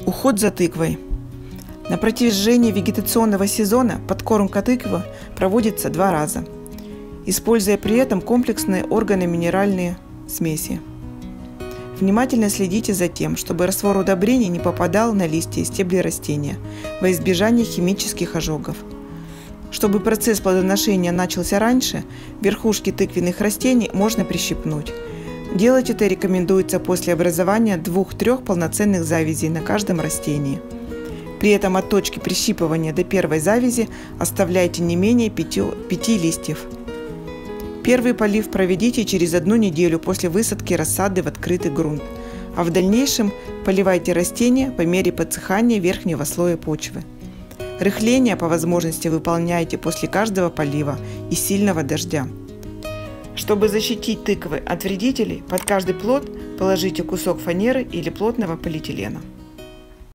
Уход за тыквой. На протяжении вегетационного сезона подкормка тыквы проводится 2 раза, используя при этом комплексные органоминеральные смеси. Внимательно следите за тем, чтобы раствор удобрений не попадал на листья и стебли растения во избежание химических ожогов. Чтобы процесс плодоношения начался раньше, верхушки тыквенных растений можно прищипнуть. Делать это рекомендуется после образования 2-3 полноценных завязей на каждом растении. При этом от точки прищипывания до первой завязи оставляйте не менее 5 листьев. Первый полив проведите через 1 неделю после высадки рассады в открытый грунт, а в дальнейшем поливайте растения по мере подсыхания верхнего слоя почвы. Рыхление по возможности выполняйте после каждого полива и сильного дождя. Чтобы защитить тыквы от вредителей, под каждый плод положите кусок фанеры или плотного полиэтилена.